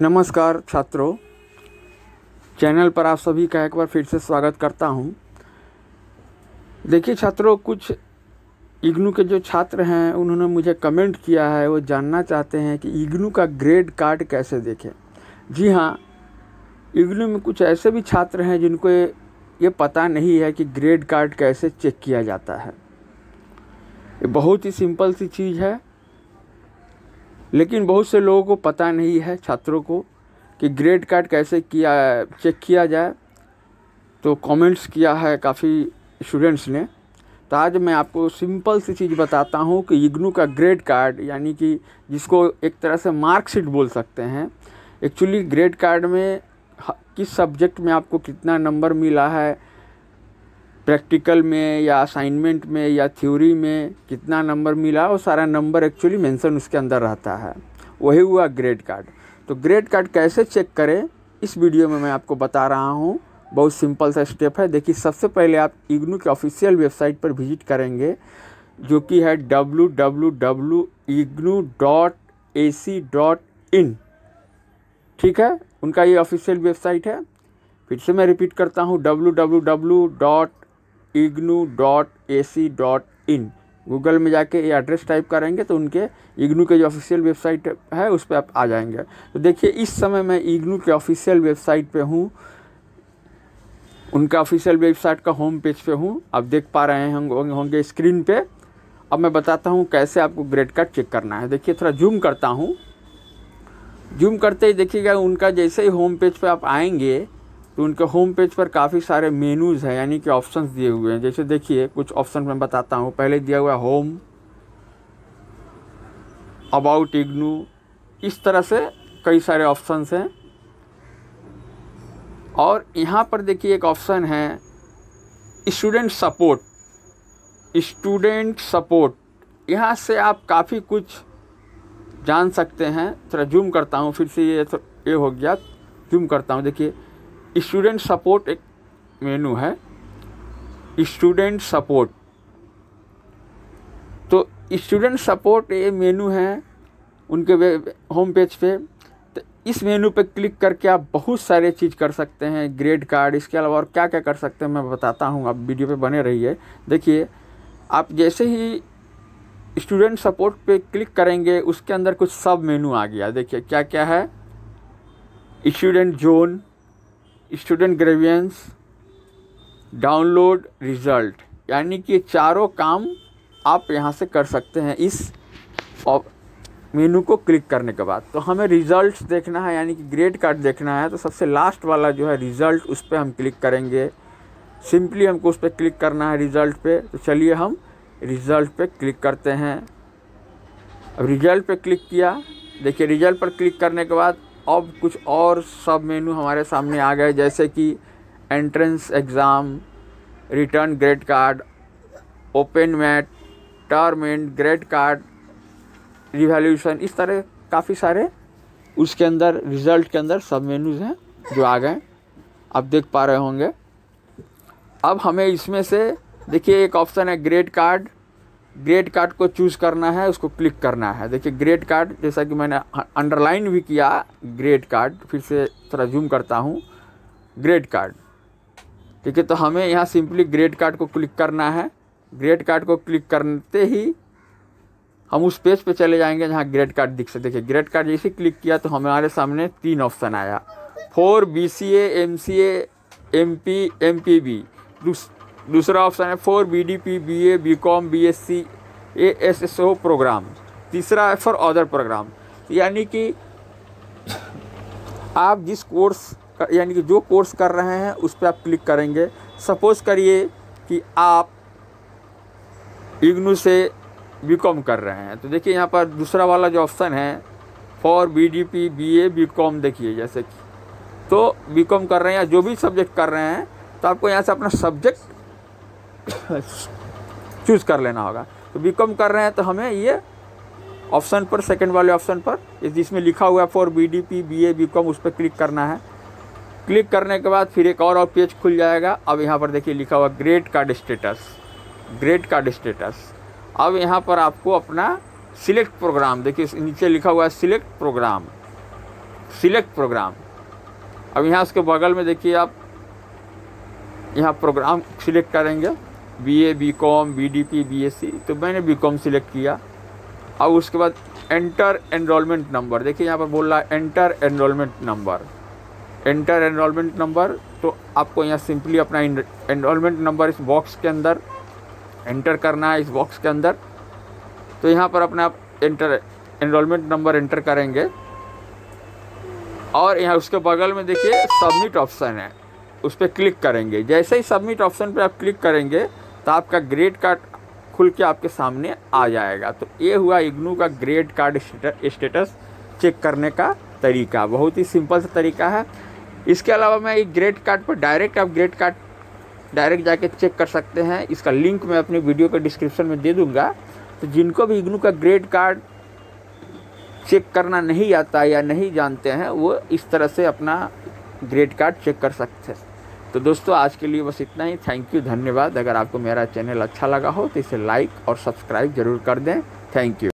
नमस्कार छात्रों, चैनल पर आप सभी का एक बार फिर से स्वागत करता हूं। देखिए छात्रों, कुछ इग्नू के जो छात्र हैं उन्होंने मुझे कमेंट किया है, वो जानना चाहते हैं कि इग्नू का ग्रेड कार्ड कैसे देखें। जी हाँ, इग्नू में कुछ ऐसे भी छात्र हैं जिनको ये पता नहीं है कि ग्रेड कार्ड कैसे चेक किया जाता है। ये बहुत ही सिंपल सी चीज़ है, लेकिन बहुत से लोगों को पता नहीं है, छात्रों को, कि ग्रेड कार्ड कैसे चेक किया जाए। तो कमेंट्स किया है काफ़ी स्टूडेंट्स ने। तो आज मैं आपको सिंपल सी चीज़ बताता हूँ कि इग्नू का ग्रेड कार्ड, यानी कि जिसको एक तरह से मार्कशीट बोल सकते हैं। एक्चुअली ग्रेड कार्ड में किस सब्जेक्ट में आपको कितना नंबर मिला है, प्रैक्टिकल में या असाइनमेंट में या थ्योरी में कितना नंबर मिला, वो सारा नंबर एक्चुअली मेंशन उसके अंदर रहता है। वही हुआ ग्रेड कार्ड। तो ग्रेड कार्ड कैसे चेक करें, इस वीडियो में मैं आपको बता रहा हूँ। बहुत सिंपल सा स्टेप है। देखिए, सबसे पहले आप इग्नू के ऑफिशियल वेबसाइट पर विजिट करेंगे, जो कि है www.ignu.ac.in। ठीक है, उनका ये ऑफिशियल वेबसाइट है। फिर से मैं रिपीट करता हूँ, www.ignu.ac.in। गूगल में जाके ये एड्रेस टाइप करेंगे तो उनके इग्नू के जो ऑफिशियल वेबसाइट है उस पर आप आ जाएंगे। तो देखिए, इस समय मैं इग्नू के ऑफिशियल वेबसाइट पे हूँ, उनका ऑफिशियल वेबसाइट का होम पेज पे हूँ। आप देख पा रहे हैं होंगे स्क्रीन पे। अब मैं बताता हूँ कैसे आपको ग्रेड कार्ड चेक करना है। देखिए, थोड़ा जूम करता हूँ। जूम करते ही देखिएगा, उनका जैसे ही होम पेज पे आप आएंगे तो उनके होम पेज पर काफ़ी सारे मेनूज़ हैं, यानी कि ऑप्शंस दिए हुए हैं। जैसे देखिए, कुछ ऑप्शन मैं बताता हूँ। पहले दिया हुआ है होम, अबाउट इग्नू, इस तरह से कई सारे ऑप्शंस हैं। और यहाँ पर देखिए एक ऑप्शन है स्टूडेंट सपोर्ट। स्टूडेंट सपोर्ट, यहाँ से आप काफ़ी कुछ जान सकते हैं। थोड़ा जूम करता हूँ, फिर से ये हो गया। जूम करता हूँ, देखिए स्टूडेंट सपोर्ट एक मेनू है। स्टूडेंट सपोर्ट, तो स्टूडेंट सपोर्ट ये मेनू है उनके होम पेज पे। तो इस मेनू पे क्लिक करके आप बहुत सारे चीज़ कर सकते हैं ग्रेड कार्ड। इसके अलावा और क्या क्या कर सकते हैं मैं बताता हूँ, आप वीडियो पे बने रहिए। देखिए, आप जैसे ही स्टूडेंट सपोर्ट पे क्लिक करेंगे, उसके अंदर कुछ सब मेनू आ गया। देखिए क्या क्या है, student zone, student grievance, download result, यानी कि चारों काम आप यहाँ से कर सकते हैं इस मेनू को क्लिक करने के बाद। तो हमें रिज़ल्ट देखना है, यानी कि ग्रेड कार्ड देखना है, तो सबसे लास्ट वाला जो है रिज़ल्ट, उस पर हम क्लिक करेंगे। सिंपली हमको उस पर क्लिक करना है, रिज़ल्ट पे। तो चलिए हम रिज़ल्ट पे क्लिक करते हैं। अब रिज़ल्ट पे क्लिक किया। देखिए, रिज़ल्ट पर क्लिक करने के बाद अब कुछ और सब मेनू हमारे सामने आ गए, जैसे कि entrance exam, return grade card, open mat, term end grade card, revaluation, इस तरह काफ़ी सारे उसके अंदर रिज़ल्ट के अंदर सब मेनूज़ हैं जो आ गए, आप देख पा रहे होंगे। अब हमें इसमें से देखिए एक ऑप्शन है ग्रेड कार्ड। ग्रेड कार्ड को चूज़ करना है, उसको क्लिक करना है। देखिए ग्रेड कार्ड, जैसा कि मैंने अंडरलाइन भी किया ग्रेड कार्ड। फिर से थोड़ा जूम करता हूँ, ग्रेड कार्ड। ठीक है, तो हमें यहाँ सिंपली ग्रेड कार्ड को क्लिक करना है। ग्रेड कार्ड को क्लिक करते ही हम उस पेज पे चले जाएंगे जहाँ ग्रेड कार्ड दिख सकते। देखिए, ग्रेड कार्ड जैसे क्लिक किया तो हमारे सामने 3 ऑप्शन आया, 4 BCA, MCA, MP, MPB। दूसरा ऑप्शन है 4 BDP, BA, BCom, BSc, ASSO programme. तीसरा है फॉर अदर प्रोग्राम। यानी कि आप जिस कोर्स, यानी कि जो कोर्स कर रहे हैं उस पर आप क्लिक करेंगे। सपोज़ करिए कि आप इग्नू से BCom कर रहे हैं, तो देखिए यहाँ पर दूसरा वाला जो ऑप्शन है फॉर BDP, BA, BCom, देखिए जैसे कि तो BCom कर रहे हैं या जो भी सब्जेक्ट कर रहे हैं, तो आपको यहाँ से अपना सब्जेक्ट चूज़ कर लेना होगा। तो BCom कर रहे हैं तो हमें ये ऑप्शन पर, सेकंड वाले ऑप्शन पर, जिसमें लिखा हुआ है फॉर BDP, BA, BCom, उस पर क्लिक करना है। क्लिक करने के बाद फिर एक और पेज खुल जाएगा। अब यहाँ पर देखिए लिखा हुआ grade card status, grade card status. अब यहाँ पर आपको अपना सिलेक्ट प्रोग्राम, देखिए नीचे लिखा हुआ है सिलेक्ट प्रोग्राम। Select programme. अब यहाँ उसके बगल में देखिए आप यहाँ प्रोग्राम सिलेक्ट करेंगे, BA, BCom, BDP, BSc, तो मैंने BCom सिलेक्ट किया। अब उसके बाद एंटर एनरोलमेंट नंबर, देखिए यहाँ पर बोल रहा है enter enrolment number. Enter enrolment number, तो आपको यहाँ सिंपली अपना एनरोलमेंट नंबर इस बॉक्स के अंदर एंटर करना है, इस बॉक्स के अंदर। तो यहाँ पर अपना आप एंटर एनरोलमेंट नंबर एंटर करेंगे और यहाँ उसके बगल में देखिए सबमिट ऑप्शन है, उस पर क्लिक करेंगे। जैसे ही सबमिट ऑप्शन पे आप क्लिक करेंगे तो आपका ग्रेड कार्ड खुल के आपके सामने आ जाएगा। तो ये हुआ इग्नू का ग्रेड कार्ड स्टेटस चेक करने का तरीका। बहुत ही सिंपल सा तरीका है। इसके अलावा मैं एक ग्रेड कार्ड पर आप ग्रेड कार्ड डायरेक्ट जाके चेक कर सकते हैं। इसका लिंक मैं अपनी वीडियो के डिस्क्रिप्शन में दे दूंगा। तो जिनको भी इग्नू का ग्रेड कार्ड चेक करना नहीं आता या नहीं जानते हैं, वो इस तरह से अपना ग्रेड कार्ड चेक कर सकते हैं। तो दोस्तों आज के लिए बस इतना ही। थैंक यू, धन्यवाद। अगर आपको मेरा चैनल अच्छा लगा हो तो इसे लाइक और सब्सक्राइब जरूर कर दें। Thank you.